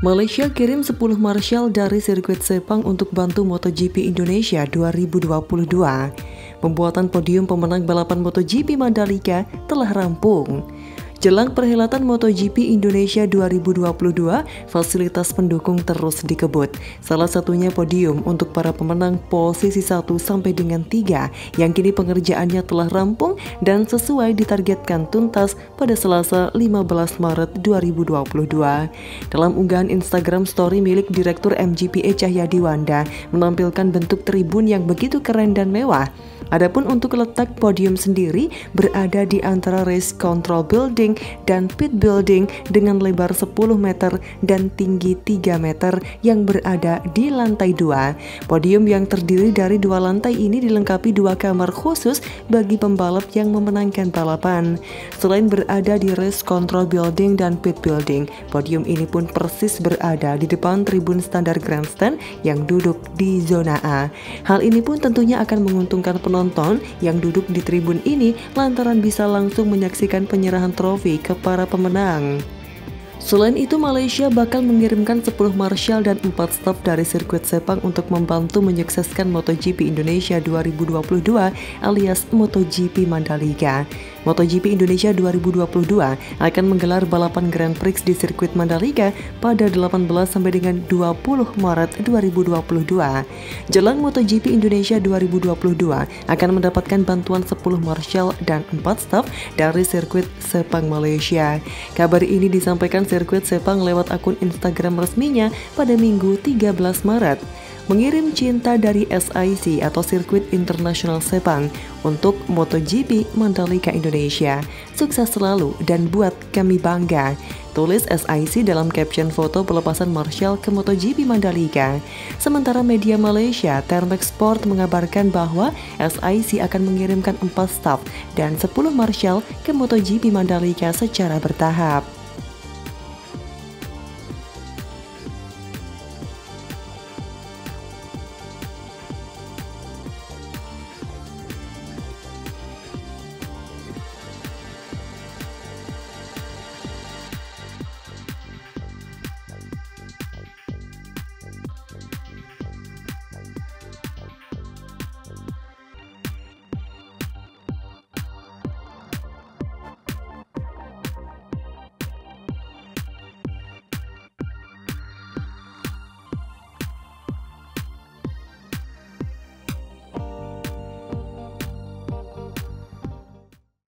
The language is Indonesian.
Malaysia kirim 10 marshal dari sirkuit Sepang untuk bantu MotoGP Indonesia 2022. Pembuatan podium pemenang balapan MotoGP Mandalika telah rampung. Jelang perhelatan MotoGP Indonesia 2022, fasilitas pendukung terus dikebut. Salah satunya podium untuk para pemenang posisi 1 sampai dengan 3 yang kini pengerjaannya telah rampung dan sesuai ditargetkan tuntas pada Selasa 15 Maret 2022. Dalam unggahan Instagram story milik Direktur MGPA Cahyadi Wanda menampilkan bentuk tribun yang begitu keren dan mewah. Adapun untuk letak podium sendiri berada di antara Race Control Building dan Pit Building dengan lebar 10 meter dan tinggi 3 meter yang berada di lantai 2. Podium yang terdiri dari 2 lantai ini dilengkapi 2 kamar khusus bagi pembalap yang memenangkan balapan. Selain berada di Race Control Building dan Pit Building, podium ini pun persis berada di depan tribun standar grandstand yang duduk di zona A. Hal ini pun tentunya akan menguntungkan penonton yang duduk di tribun ini lantaran bisa langsung menyaksikan penyerahan trofi ke para pemenang. Selain itu, Malaysia bakal mengirimkan 10 marshal dan 4 staf dari sirkuit Sepang untuk membantu menyukseskan MotoGP Indonesia 2022 alias MotoGP Mandalika. MotoGP Indonesia 2022 akan menggelar balapan Grand Prix di sirkuit Mandalika pada 18 sampai dengan 20 Maret 2022. Jelang MotoGP Indonesia 2022 akan mendapatkan bantuan 10 marshal dan 4 staf dari sirkuit Sepang Malaysia. Kabar ini disampaikan sirkuit Sepang lewat akun Instagram resminya pada Minggu 13 Maret. Mengirim cinta dari SIC atau Sirkuit Internasional Sepang untuk MotoGP Mandalika Indonesia. Sukses selalu dan buat kami bangga, tulis SIC dalam caption foto pelepasan marshal ke MotoGP Mandalika. Sementara media Malaysia, Termex Sport mengabarkan bahwa SIC akan mengirimkan 4 staf dan 10 marshal ke MotoGP Mandalika secara bertahap.